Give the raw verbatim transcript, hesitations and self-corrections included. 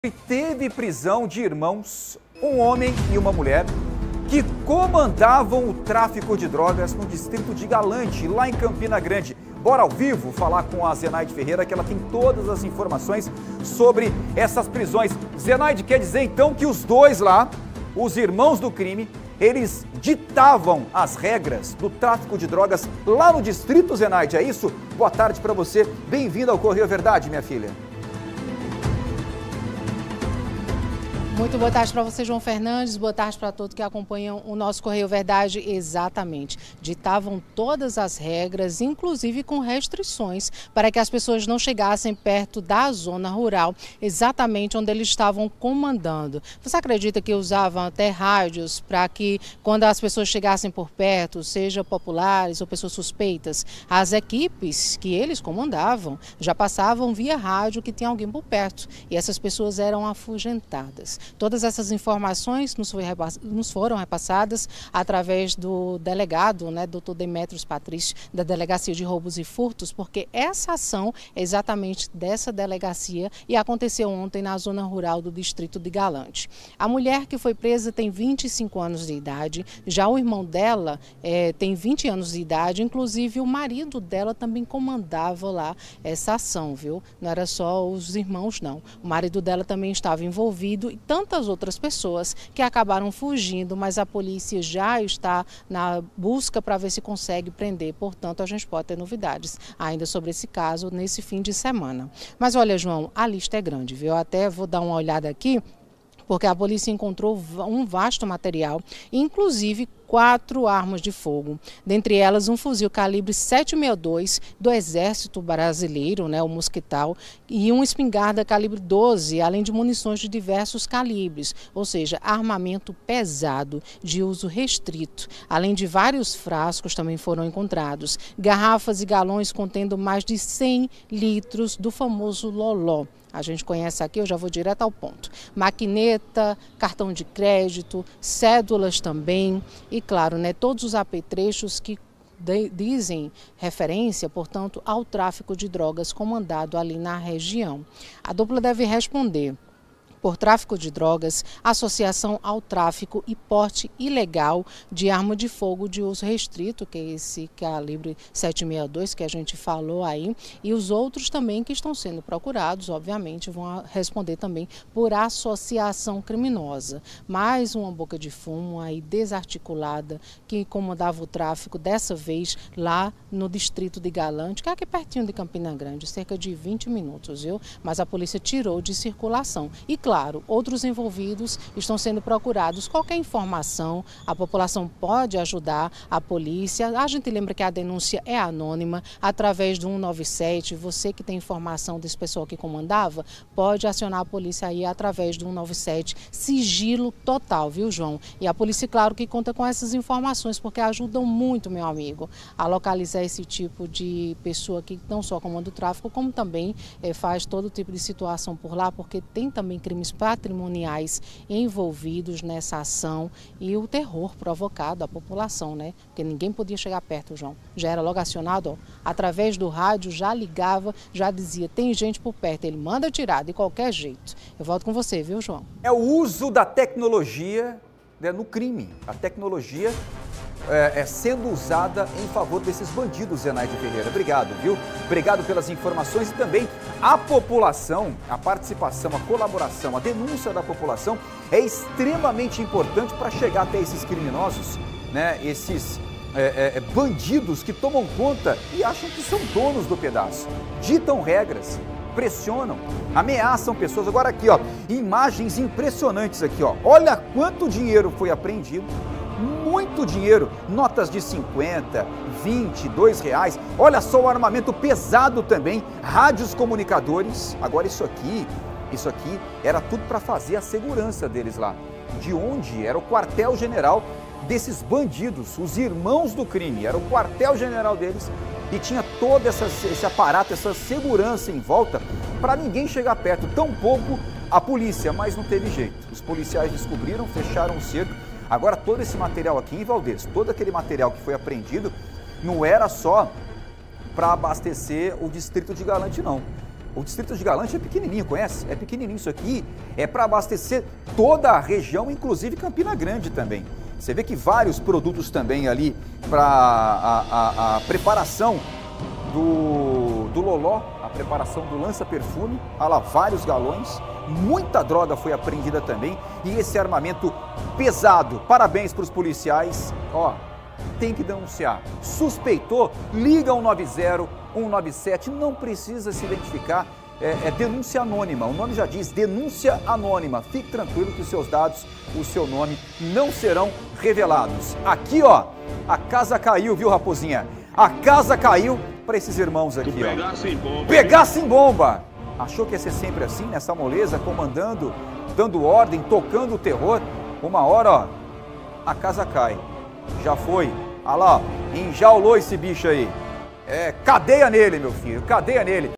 E teve prisão de irmãos, um homem e uma mulher, que comandavam o tráfico de drogas no distrito de Galante, lá em Campina Grande. Bora ao vivo falar com a Zenaide Ferreira, que ela tem todas as informações sobre essas prisões. Zenaide, quer dizer então que os dois lá, os irmãos do crime, eles ditavam as regras do tráfico de drogas lá no distrito, Zenaide, é isso? Boa tarde para você, bem-vinda ao Correio Verdade, minha filha. Muito boa tarde para você, João Fernandes. Boa tarde para todos que acompanham o nosso Correio Verdade. Exatamente. Ditavam todas as regras, inclusive com restrições, para que as pessoas não chegassem perto da zona rural, exatamente onde eles estavam comandando. Você acredita que usavam até rádios para que, quando as pessoas chegassem por perto, seja populares ou pessoas suspeitas, as equipes que eles comandavam já passavam via rádio que tinha alguém por perto e essas pessoas eram afugentadas. Todas essas informações nos, foi, nos foram repassadas através do delegado, né, doutor Demetrios Patrício, da Delegacia de Roubos e Furtos, porque essa ação é exatamente dessa delegacia e aconteceu ontem na zona rural do distrito de Galante. A mulher que foi presa tem vinte e cinco anos de idade, já o irmão dela é, tem vinte anos de idade, inclusive o marido dela também comandava lá essa ação, viu? Não era só os irmãos, não. O marido dela também estava envolvido e tantas outras pessoas que acabaram fugindo, mas a polícia já está na busca para ver se consegue prender. Portanto, a gente pode ter novidades ainda sobre esse caso nesse fim de semana. Mas olha, João, a lista é grande, viu? Eu até vou dar uma olhada aqui, porque a polícia encontrou um vasto material, inclusive quatro armas de fogo, dentre elas um fuzil calibre sete sessenta e dois do Exército Brasileiro, né, o Mosquital, e uma espingarda calibre doze, além de munições de diversos calibres, ou seja, armamento pesado de uso restrito. Além de vários frascos também foram encontrados, garrafas e galões contendo mais de cem litros do famoso loló. A gente conhece aqui, eu já vou direto ao ponto. Maquineta, cartão de crédito, cédulas também e, claro, né, todos os apetrechos que de, dizem referência, portanto, ao tráfico de drogas comandado ali na região. A dupla deve responder por tráfico de drogas, associação ao tráfico e porte ilegal de arma de fogo de uso restrito, que é esse calibre sete sessenta e dois que a gente falou aí, e os outros também que estão sendo procurados, obviamente, vão responder também por associação criminosa. Mais uma boca de fumo aí desarticulada que comandava o tráfico, dessa vez lá no distrito de Galante, que é aqui pertinho de Campina Grande, cerca de vinte minutos, viu? Mas a polícia tirou de circulação. E claro, outros envolvidos estão sendo procurados. Qualquer informação, a população pode ajudar a polícia. A gente lembra que a denúncia é anônima, através do cento e noventa e sete. Você que tem informação desse pessoal que comandava, pode acionar a polícia aí através do cento e noventa e sete. Sigilo total, viu, João? E a polícia, claro, que conta com essas informações, porque ajudam muito, meu amigo, a localizar esse tipo de pessoa que não só comanda o tráfico, como também eh, faz todo tipo de situação por lá, porque tem também crimes patrimoniais envolvidos nessa ação e o terror provocado à população, né? Porque ninguém podia chegar perto, João. Já era logo acionado, ó, através do rádio, já ligava, já dizia, tem gente por perto, ele manda tirar de qualquer jeito. Eu volto com você, viu, João? É o uso da tecnologia, né, no crime. A tecnologia é, é sendo usada em favor desses bandidos, Zenaide Ferreira. Obrigado, viu? Obrigado pelas informações e também a população, a participação, a colaboração, a denúncia da população é extremamente importante para chegar até esses criminosos, né? Esses é, é, bandidos que tomam conta e acham que são donos do pedaço, ditam regras, pressionam, ameaçam pessoas. Agora aqui, ó, imagens impressionantes aqui, ó. Olha quanto dinheiro foi apreendido. Muito dinheiro, notas de cinquenta, vinte, dois reais. Olha só o armamento pesado também, rádios comunicadores. Agora isso aqui, isso aqui era tudo para fazer a segurança deles lá. De onde era o quartel-general desses bandidos, os irmãos do crime, era o quartel-general deles e tinha todo essa, esse aparato, essa segurança em volta para ninguém chegar perto, tampouco a polícia, mas não teve jeito. Os policiais descobriram, fecharam o cerco. Agora todo esse material aqui em Valdez, todo aquele material que foi apreendido, não era só para abastecer o distrito de Galante, não. O distrito de Galante é pequenininho, conhece? É pequenininho isso aqui, é para abastecer toda a região, inclusive Campina Grande também. Você vê que vários produtos também ali para a, a, a preparação do, do loló, a preparação do lança-perfume, olha lá, vários galões, muita droga foi apreendida também e esse armamento pesado. Parabéns para os policiais, ó, tem que denunciar. Suspeitou, liga um nove zero, um nove sete, não precisa se identificar, é, é denúncia anônima, o nome já diz, denúncia anônima. Fique tranquilo que os seus dados, o seu nome não serão revelados. Aqui, ó, a casa caiu, viu, Raposinha? A casa caiu para esses irmãos aqui, ó. Pegasse em bomba. Pegasse em bomba. Achou que ia ser sempre assim, nessa moleza, comandando, dando ordem, tocando o terror. Uma hora, ó, a casa cai. Já foi. Olha lá, ó, enjaulou esse bicho aí. É, cadeia nele, meu filho, cadeia nele.